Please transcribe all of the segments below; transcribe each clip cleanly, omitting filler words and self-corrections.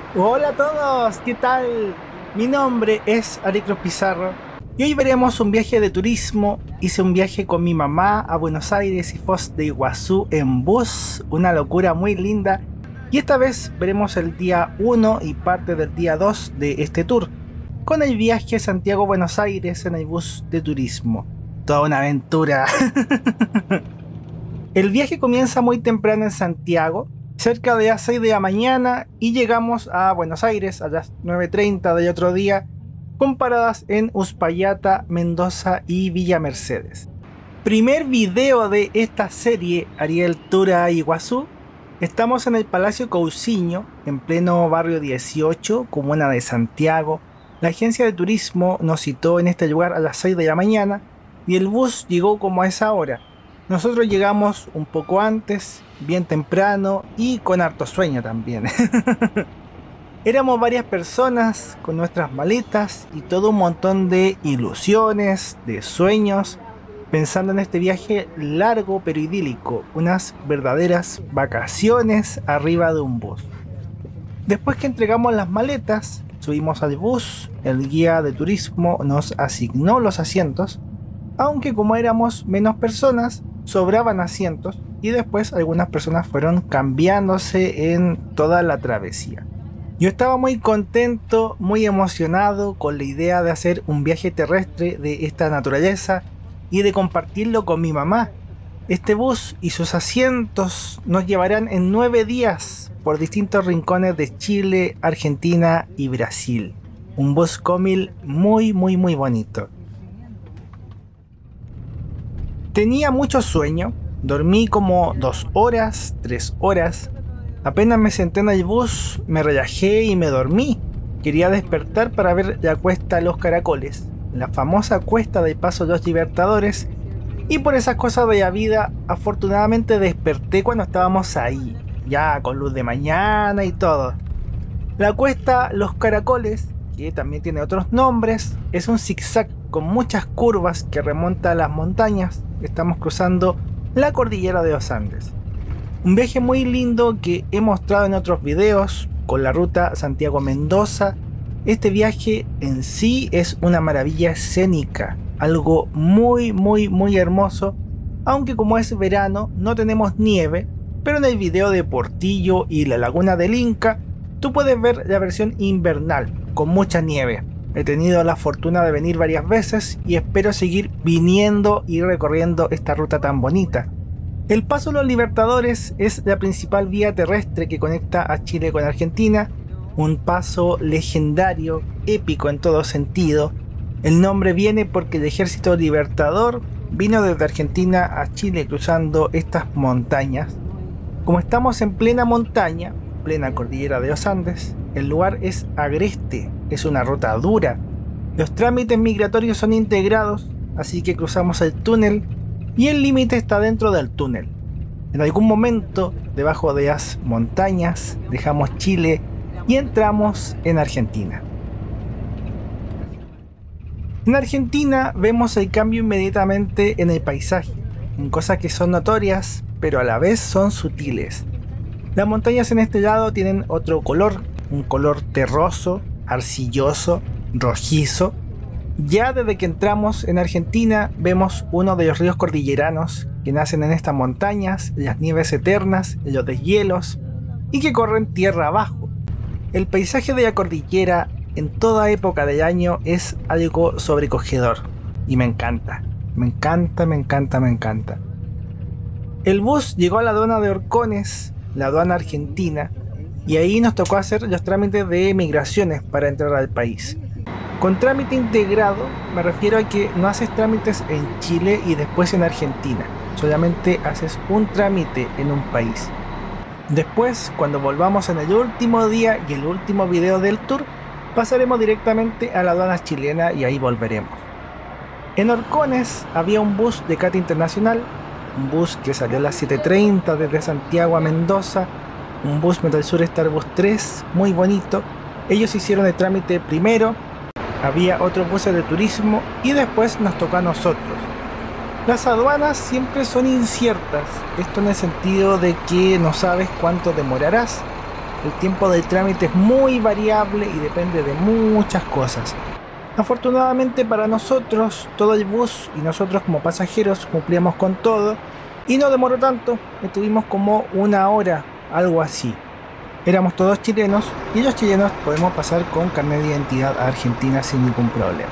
Hola a todos, ¿qué tal? Mi nombre es Aricros Pizarro y hoy veremos un viaje de turismo. Hice un viaje con mi mamá a Buenos Aires y Foz de Iguazú en bus, una locura muy linda. Y esta vez veremos el día 1 y parte del día 2 de este tour, con el viaje Santiago-Buenos Aires en el bus de turismo. Toda una aventura. El viaje comienza muy temprano en Santiago, cerca de las 6 de la mañana, y llegamos a Buenos Aires a las 9:30 del otro día, con paradas en Uspallata, Mendoza y Villa Mercedes. Primer video de esta serie, Ariel Tura a Iguazú. Estamos en el Palacio Cousiño, en pleno barrio 18, comuna de Santiago. La agencia de turismo nos citó en este lugar a las 6 de la mañana y el bus llegó como a esa hora. Nosotros llegamos un poco antes, bien temprano y con harto sueño también. Éramos varias personas con nuestras maletas y todo un montón de ilusiones, de sueños, pensando en este viaje largo pero idílico, unas verdaderas vacaciones arriba de un bus. Después que entregamos las maletas, subimos al bus, el guía de turismo nos asignó los asientos, aunque como éramos menos personas, sobraban asientos y después algunas personas fueron cambiándose en toda la travesía. Yo estaba muy contento, muy emocionado con la idea de hacer un viaje terrestre de esta naturaleza y de compartirlo con mi mamá. Este bus y sus asientos nos llevarán en 9 días por distintos rincones de Chile, Argentina y Brasil. Un bus Comil muy bonito. Tenía mucho sueño, dormí como 2 horas, 3 horas. Apenas me senté en el bus, me relajé y me dormí. Quería despertar para ver la cuesta Los Caracoles, la famosa cuesta del Paso de los Libertadores, y por esas cosas de la vida, afortunadamente desperté cuando estábamos ahí, ya con luz de mañana y todo. La cuesta Los Caracoles, que también tiene otros nombres, es un zigzag con muchas curvas que remonta a las montañas. Estamos cruzando la cordillera de los Andes. Un viaje muy lindo que he mostrado en otros videos con la ruta Santiago-Mendoza. Este viaje en sí es una maravilla escénica, algo muy hermoso, aunque como es verano no tenemos nieve, pero en el video de Portillo y la laguna del Inca tú puedes ver la versión invernal con mucha nieve. He tenido la fortuna de venir varias veces y espero seguir viniendo y recorriendo esta ruta tan bonita. El Paso de los Libertadores es la principal vía terrestre que conecta a Chile con Argentina, un paso legendario, épico en todo sentido. El nombre viene porque el ejército libertador vino desde Argentina a Chile cruzando estas montañas. Como estamos en plena montaña, plena cordillera de los Andes, el lugar es agreste, es una ruta dura. Los trámites migratorios son integrados, así que cruzamos el túnel y el límite está dentro del túnel. En algún momento, debajo de las montañas, dejamos Chile y entramos en Argentina. En Argentina vemos el cambio inmediatamente en el paisaje, en cosas que son notorias, pero a la vez son sutiles. Las montañas en este lado tienen otro color, un color terroso, arcilloso, rojizo. Ya desde que entramos en Argentina vemos uno de los ríos cordilleranos que nacen en estas montañas, en las nieves eternas, en los deshielos y que corren tierra abajo. El paisaje de la cordillera en toda época del año es algo sobrecogedor y me encanta. El bus llegó a la aduana de Orcones, la aduana argentina, y ahí nos tocó hacer los trámites de migraciones para entrar al país. Con trámite integrado me refiero a que no haces trámites en Chile y después en Argentina, solamente haces un trámite en un país. Después, cuando volvamos en el último día y el último video del tour, pasaremos directamente a la aduana chilena y ahí volveremos. En Orcones había un bus de Cata Internacional, un bus que salió a las 7:30 desde Santiago a Mendoza, un bus Metalsur Starbus 3, muy bonito. Ellos hicieron el trámite primero, había otros buses de turismo y después nos tocó a nosotros. Las aduanas siempre son inciertas, esto en el sentido de que no sabes cuánto demorarás. el tiempo del trámite es muy variable y depende de muchas cosas. Afortunadamente para nosotros, todo el bus y nosotros como pasajeros cumplíamos con todo y no demoró tanto, estuvimos como una hora, algo así. Éramos todos chilenos y los chilenos podemos pasar con carnet de identidad a Argentina sin ningún problema.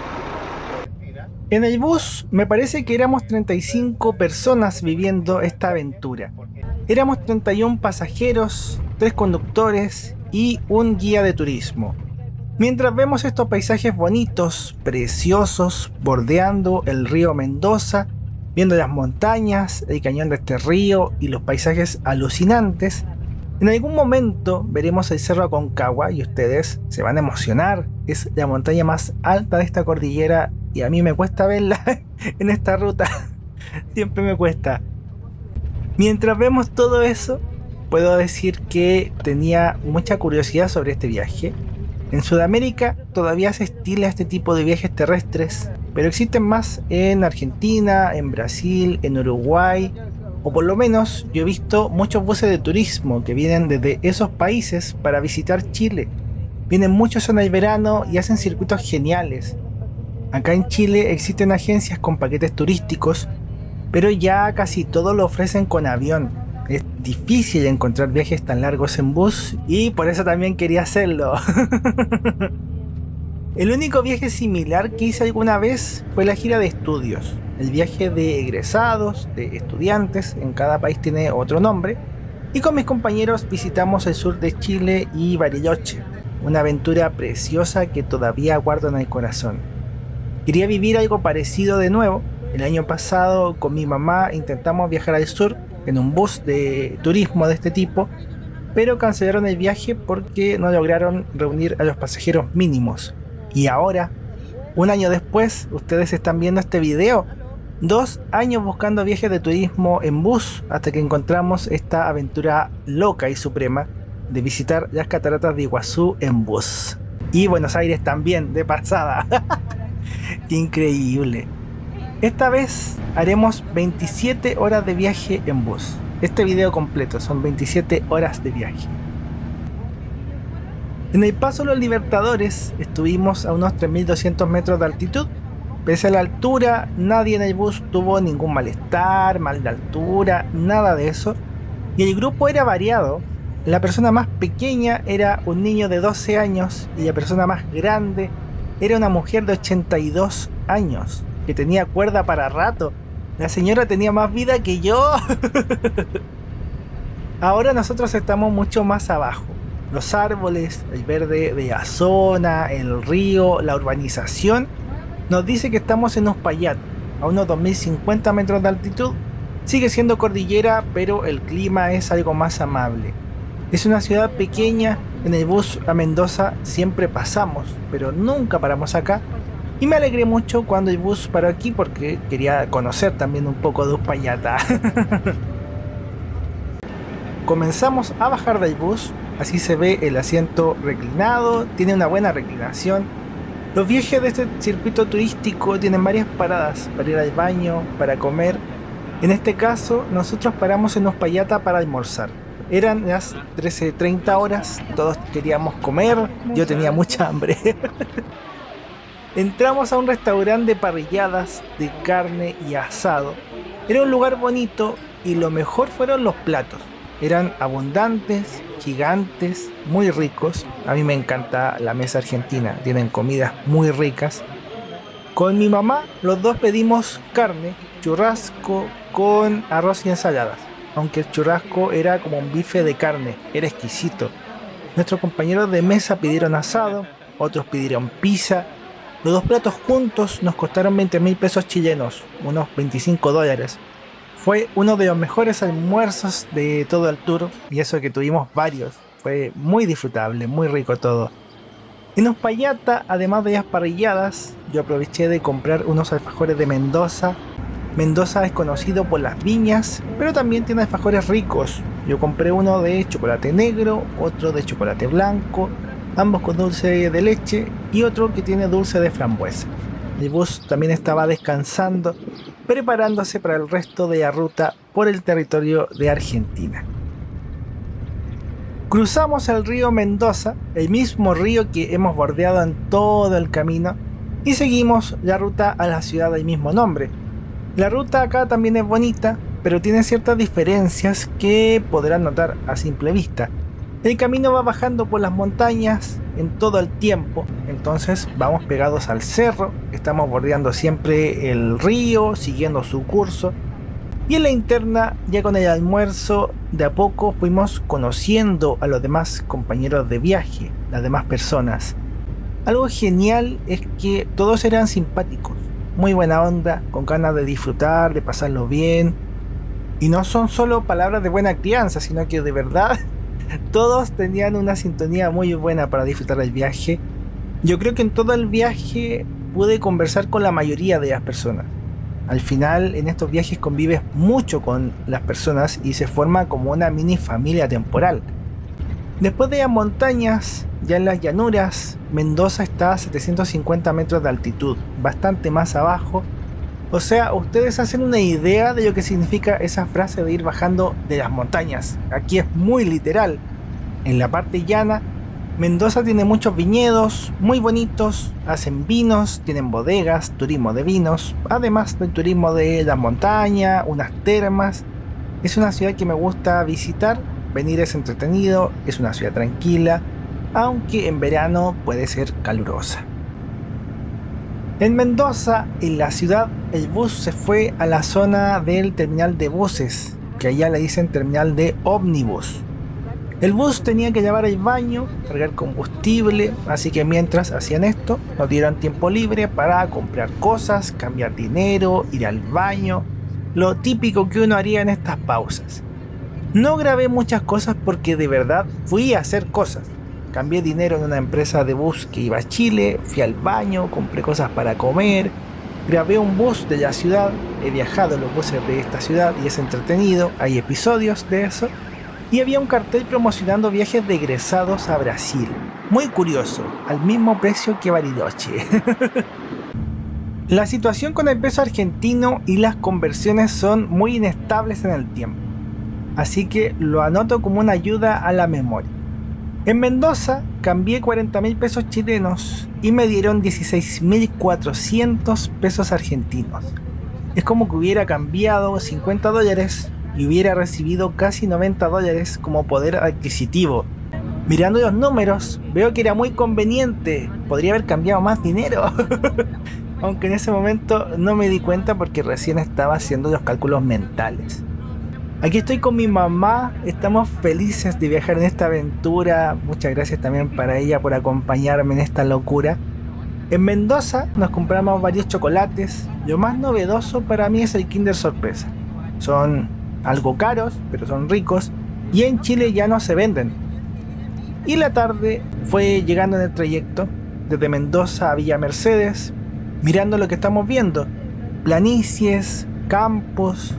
En el bus me parece que éramos 35 personas viviendo esta aventura. Éramos 31 pasajeros, 3 conductores y un guía de turismo. Mientras vemos estos paisajes bonitos, preciosos, bordeando el río Mendoza, viendo las montañas, el cañón de este río y los paisajes alucinantes, en algún momento veremos el Cerro Aconcagua y ustedes se van a emocionar. Es la montaña más alta de esta cordillera y a mí me cuesta verla en esta ruta. Siempre me cuesta. Mientras vemos todo eso, puedo decir que tenía mucha curiosidad sobre este viaje. En Sudamérica todavía se estila este tipo de viajes terrestres, pero existen más en Argentina, en Brasil, en Uruguay, o por lo menos yo he visto muchos buses de turismo que vienen desde esos países para visitar Chile. Vienen muchos en el verano y hacen circuitos geniales. Acá en Chile existen agencias con paquetes turísticos, pero ya casi todo lo ofrecen con avión. Es difícil encontrar viajes tan largos en bus y por eso también quería hacerlo. El único viaje similar que hice alguna vez fue la gira de estudios. El viaje de egresados, de estudiantes, en cada país tiene otro nombre. Y con mis compañeros visitamos el sur de Chile y Bariloche. Una aventura preciosa que todavía guardo en el corazón. Quería vivir algo parecido de nuevo. El año pasado con mi mamá intentamos viajar al sur en un bus de turismo de este tipo, pero cancelaron el viaje porque no lograron reunir a los pasajeros mínimos. Y ahora, un año después, ustedes están viendo este video. 2 años buscando viajes de turismo en bus hasta que encontramos esta aventura loca y suprema de visitar las cataratas de Iguazú en bus. Y Buenos Aires también, de pasada. ¡Qué increíble! Esta vez haremos 27 horas de viaje en bus. Este video completo son 27 horas de viaje. En el Paso Los Libertadores estuvimos a unos 3200 metros de altitud. Pese a la altura, nadie en el bus tuvo ningún malestar, mal de altura, nada de eso. Y el grupo era variado. La persona más pequeña era un niño de 12 años y la persona más grande era una mujer de 82 años que tenía cuerda para rato. La señora tenía más vida que yo. Ahora nosotros estamos mucho más abajo. Los árboles, el verde de la zona, el río, la urbanización nos dice que estamos en Uspallata, a unos 2050 metros de altitud. Sigue siendo cordillera, pero el clima es algo más amable. Es una ciudad pequeña. En el bus a Mendoza siempre pasamos, pero nunca paramos acá. Y me alegré mucho cuando el bus paró aquí porque quería conocer también un poco de Uspallata. Comenzamos a bajar del bus. Así se ve el asiento reclinado, tiene una buena reclinación. Los viajes de este circuito turístico tienen varias paradas para ir al baño, para comer. En este caso, nosotros paramos en Uspallata para almorzar. Eran las 13:30 horas, todos queríamos comer, yo tenía mucha hambre. Entramos a un restaurante de parrilladas, de carne y asado. Era un lugar bonito y lo mejor fueron los platos. Eran abundantes, gigantes, muy ricos. A mí me encanta la mesa argentina, tienen comidas muy ricas. Con mi mamá, los dos pedimos carne, churrasco con arroz y ensaladas. Aunque el churrasco era como un bife de carne, era exquisito. Nuestros compañeros de mesa pidieron asado, otros pidieron pizza. Los dos platos juntos nos costaron 20.000 pesos chilenos, unos $25. Fue uno de los mejores almuerzos de todo el tour, y eso que tuvimos varios. Fue muy disfrutable, muy rico todo. En Uspallata, además de las parrilladas, yo aproveché de comprar unos alfajores de Mendoza. Mendoza es conocido por las viñas, pero también tiene alfajores ricos. Yo compré uno de chocolate negro, otro de chocolate blanco, ambos con dulce de leche y otro que tiene dulce de frambuesa. El bus también estaba descansando, preparándose para el resto de la ruta por el territorio de Argentina. Cruzamos el río Mendoza, el mismo río que hemos bordeado en todo el camino, y seguimos la ruta a la ciudad del mismo nombre. La ruta acá también es bonita, pero tiene ciertas diferencias que podrán notar a simple vista. El camino va bajando por las montañas en todo el tiempo, entonces vamos pegados al cerro, estamos bordeando siempre el río, siguiendo su curso. Y en la interna, ya con el almuerzo, de a poco fuimos conociendo a los demás compañeros de viaje, las demás personas. Algo genial es que todos eran simpáticos, muy buena onda, con ganas de disfrutar, de pasarlo bien. Y no son solo palabras de buena crianza, sino que de verdad todos tenían una sintonía muy buena para disfrutar del viaje. Yo creo que en todo el viaje pude conversar con la mayoría de las personas. Al final, en estos viajes convives mucho con las personas y se forma como una mini familia temporal. Después de las montañas, ya en las llanuras, Mendoza está a 750 metros de altitud, bastante más abajo. O sea, ustedes hacen una idea de lo que significa esa frase de ir bajando de las montañas. Aquí es muy literal. En la parte llana, Mendoza tiene muchos viñedos muy bonitos, hacen vinos, tienen bodegas, turismo de vinos, además del turismo de la montaña, unas termas. Es una ciudad que me gusta visitar, venir es entretenido, es una ciudad tranquila, aunque en verano puede ser calurosa. En Mendoza, en la ciudad, el bus se fue a la zona del terminal de buses, que allá le dicen terminal de ómnibus. El bus tenía que llevar el baño, cargar combustible, así que mientras hacían esto, nos dieron tiempo libre para comprar cosas, cambiar dinero, ir al baño, lo típico que uno haría en estas pausas. No grabé muchas cosas porque de verdad fui a hacer cosas. Cambié dinero en una empresa de bus que iba a Chile, fui al baño, compré cosas para comer, grabé un bus de la ciudad, he viajado en los buses de esta ciudad y es entretenido, hay episodios de eso. Y había un cartel promocionando viajes de egresados a Brasil. Muy curioso, al mismo precio que Bariloche. La situación con el peso argentino y las conversiones son muy inestables en el tiempo. Así que lo anoto como una ayuda a la memoria. En Mendoza cambié 40.000 pesos chilenos y me dieron 16.400 pesos argentinos. Es como que hubiera cambiado $50 y hubiera recibido casi $90 como poder adquisitivo. Mirando los números, veo que era muy conveniente, podría haber cambiado más dinero. Aunque en ese momento no me di cuenta porque recién estaba haciendo los cálculos mentales. Aquí estoy con mi mamá, estamos felices de viajar en esta aventura. Muchas gracias también para ella por acompañarme en esta locura. En Mendoza nos compramos varios chocolates. Lo más novedoso para mí es el Kinder Sorpresa. Son algo caros, pero son ricos, y en Chile ya no se venden. Y la tarde fue llegando en el trayecto desde Mendoza a Villa Mercedes, mirando lo que estamos viendo: planicies, campos.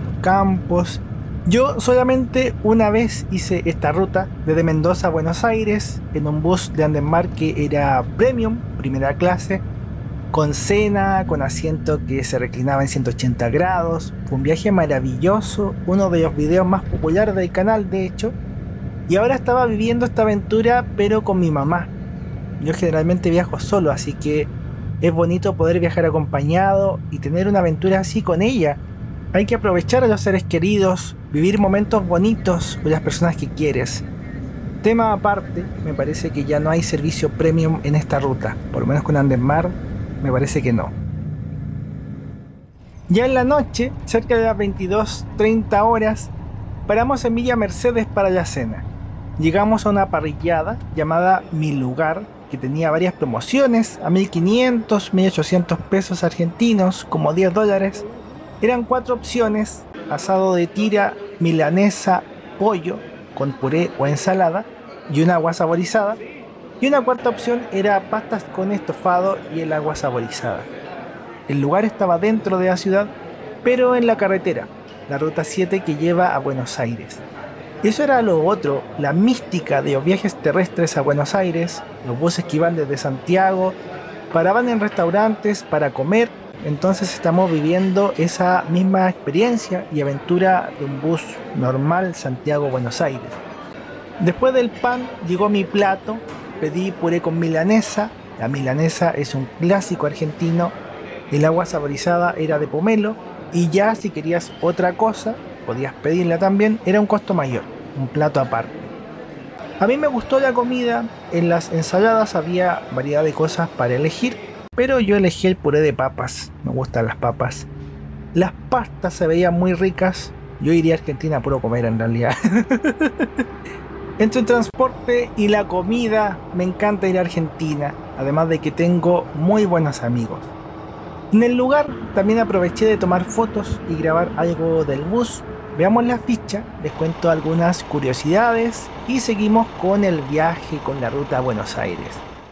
Yo solamente una vez hice esta ruta desde Mendoza a Buenos Aires en un bus de Andesmar que era premium, primera clase, con cena, con asiento que se reclinaba en 180 grados. Fue un viaje maravilloso, uno de los videos más populares del canal de hecho. Y ahora estaba viviendo esta aventura pero con mi mamá. Yo generalmente viajo solo, así que es bonito poder viajar acompañado y tener una aventura así con ella. Hay que aprovechar a los seres queridos, vivir momentos bonitos con las personas que quieres. Tema aparte, me parece que ya no hay servicio premium en esta ruta, por lo menos con Andesmar. Me parece que no. Ya en la noche, cerca de las 22:30 horas, paramos en Villa Mercedes para la cena. Llegamos a una parrillada llamada Mi Lugar, que tenía varias promociones a 1.500, 1.800 pesos argentinos, como $10. Eran 4 opciones: asado de tira, milanesa, pollo con puré o ensalada y un agua saborizada. Y una cuarta opción era pastas con estofado y el agua saborizada. El lugar estaba dentro de la ciudad, pero en la carretera, la ruta 7 que lleva a Buenos Aires. Y eso era lo otro, la mística de los viajes terrestres a Buenos Aires. Los buses que iban desde Santiago paraban en restaurantes para comer. Entonces estamos viviendo esa misma experiencia y aventura de un bus normal Santiago-Buenos Aires. Después del pan llegó mi plato, pedí puré con milanesa. La milanesa es un clásico argentino. El agua saborizada era de pomelo y ya si querías otra cosa, podías pedirla también, era un costo mayor, un plato aparte. A mí me gustó la comida, en las ensaladas había variedad de cosas para elegir, pero yo elegí el puré de papas, me gustan las papas. Las pastas se veían muy ricas, yo iría a Argentina a puro comer en realidad. Entre el transporte y la comida, me encanta ir a Argentina, además de que tengo muy buenos amigos. En el lugar también aproveché de tomar fotos y grabar algo del bus. Veamos la ficha, les cuento algunas curiosidades y seguimos con el viaje con la ruta a Buenos Aires.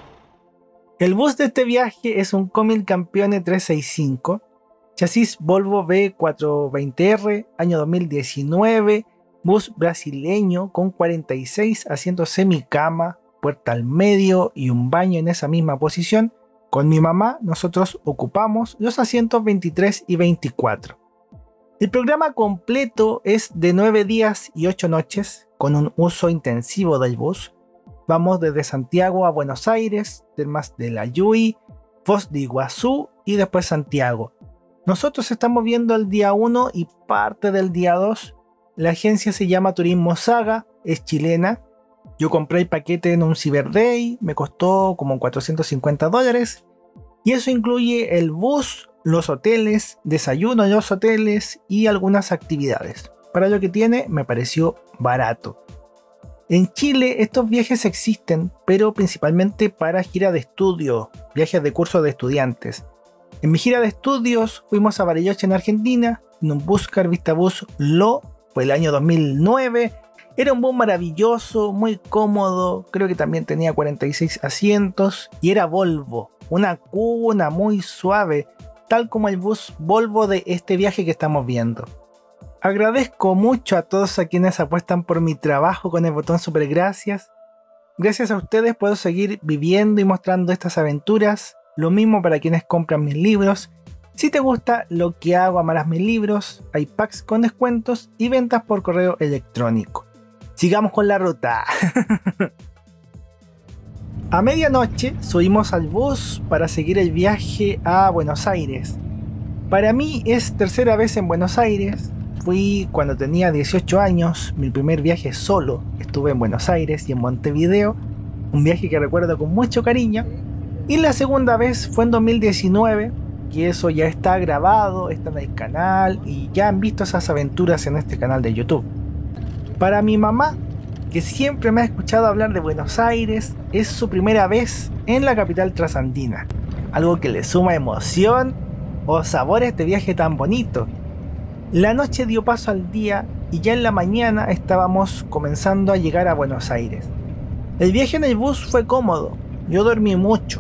El bus de este viaje es un Comil Campione 365, chasis Volvo V420R, año 2019, bus brasileño con 46 asientos semicama, puerta al medio y un baño en esa misma posición. Con mi mamá nosotros ocupamos los asientos 23 y 24. El programa completo es de 9 días y 8 noches, con un uso intensivo del bus. Vamos desde Santiago a Buenos Aires, Termas de la Yui, Foz de Iguazú y después Santiago. Nosotros estamos viendo el día 1 y parte del día 2. La agencia se llama Turismo Saga, es chilena. Yo compré el paquete en un Cyber Day, me costó como $450 y eso incluye el bus, los hoteles, desayuno en los hoteles y algunas actividades. Para lo que tiene me pareció barato. En Chile estos viajes existen, pero principalmente para gira de estudio, viajes de curso de estudiantes. En mi gira de estudios fuimos a Bariloche en Argentina, en un Busscar Vistabus LO, fue el año 2009. Era un bus maravilloso, muy cómodo, creo que también tenía 46 asientos y era Volvo, una cuna muy suave, tal como el bus Volvo de este viaje que estamos viendo. Agradezco mucho a todos a quienes apuestan por mi trabajo con el botón super gracias. Gracias a ustedes puedo seguir viviendo y mostrando estas aventuras, lo mismo para quienes compran mis libros. Si te gusta lo que hago, amarás mis libros, hay packs con descuentos y ventas por correo electrónico. Sigamos con la ruta. A medianoche subimos al bus para seguir el viaje a Buenos Aires. Para mí es tercera vez en Buenos Aires. Fui cuando tenía 18 años, mi primer viaje solo. Estuve en Buenos Aires y en Montevideo, un viaje que recuerdo con mucho cariño. Y la segunda vez fue en 2019, y eso ya está grabado, está en el canal y ya han visto esas aventuras en este canal de YouTube. Para mi mamá, que siempre me ha escuchado hablar de Buenos Aires, es su primera vez en la capital trasandina, algo que le suma emoción o sabor a este viaje tan bonito. La noche dio paso al día y ya en la mañana estábamos comenzando a llegar a Buenos Aires. El viaje en el bus fue cómodo, yo dormí mucho.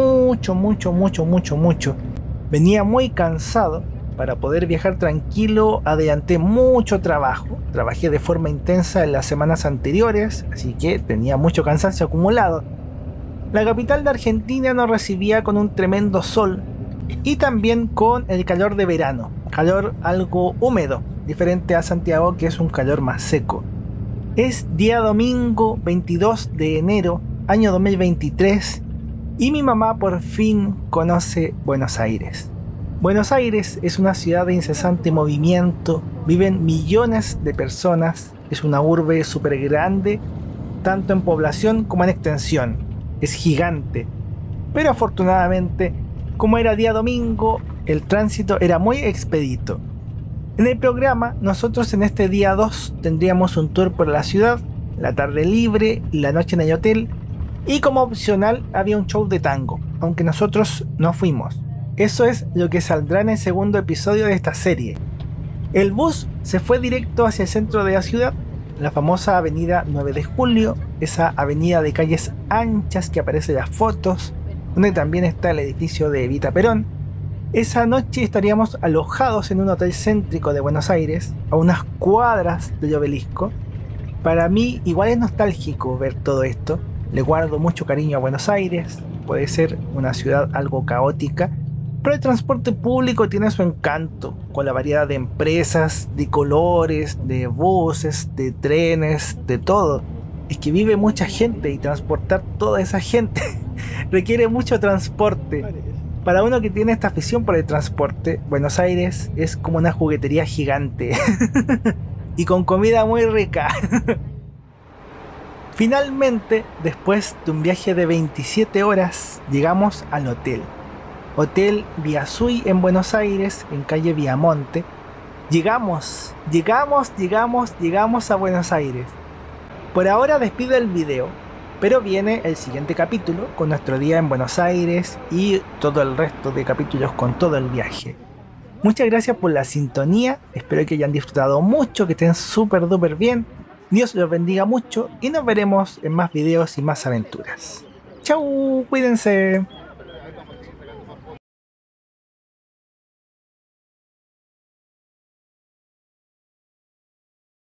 Venía muy cansado. Para poder viajar tranquilo adelanté mucho trabajo. Trabajé de forma intensa en las semanas anteriores, así que tenía mucho cansancio acumulado. La capital de Argentina nos recibía con un tremendo sol y también con el calor de verano, calor algo húmedo, diferente a Santiago que es un calor más seco. Es día domingo 22 de enero, año 2023, y mi mamá por fin conoce Buenos Aires. Buenos Aires es una ciudad de incesante movimiento, viven millones de personas, es una urbe súper grande, tanto en población como en extensión, es gigante. Pero afortunadamente, como era día domingo, el tránsito era muy expedito. En el programa, nosotros en este día 2 tendríamos un tour por la ciudad, la tarde libre, la noche en el hotel, y como opcional había un show de tango, aunque nosotros no fuimos. Eso es lo que saldrá en el segundo episodio de esta serie. El bus se fue directo hacia el centro de la ciudad, la famosa avenida 9 de Julio, esa avenida de calles anchas que aparece en las fotos, donde también está el edificio de Evita Perón. Esa noche estaríamos alojados en un hotel céntrico de Buenos Aires, a unas cuadras del Obelisco. Para mí igual es nostálgico ver todo esto, le guardo mucho cariño a Buenos Aires, puede ser una ciudad algo caótica, pero el transporte público tiene su encanto, con la variedad de empresas, de colores, de buses, de trenes, de todo. es que vive mucha gente y transportar toda esa gente requiere mucho transporte. Para uno que tiene esta afición por el transporte, Buenos Aires es como una juguetería gigante y con comida muy rica. Finalmente, después de un viaje de 27 horas, llegamos al hotel. Hotel Viazui en Buenos Aires, en calle Viamonte. Llegamos a Buenos Aires. Por ahora despido el video, pero viene el siguiente capítulo con nuestro día en Buenos Aires y todo el resto de capítulos con todo el viaje. Muchas gracias por la sintonía, espero que hayan disfrutado mucho, que estén súper duper bien. Dios los bendiga mucho y nos veremos en más videos y más aventuras. Chau, cuídense.